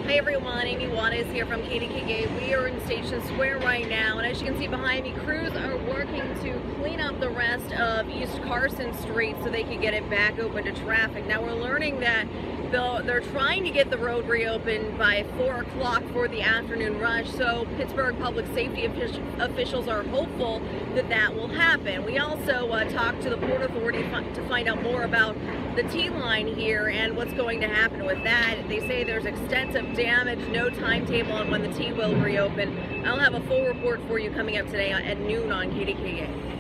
Hi everyone, Amy Juarez here from KDKA. We are in Station Square right now, and as you can see behind me, crews are working to clean up the rest of East Carson Street so they can get it back open to traffic. Now we're learning that they're trying to get the road reopened by 4 o'clock for the afternoon rush, so Pittsburgh public safety officials are hopeful that that will happen. We also talked to the Port Authority to find out more about the T-line here and what's going to happen with that. They say there's extensive damage, no timetable on when the T will reopen. I'll have a full report for you coming up today at noon on KDKA.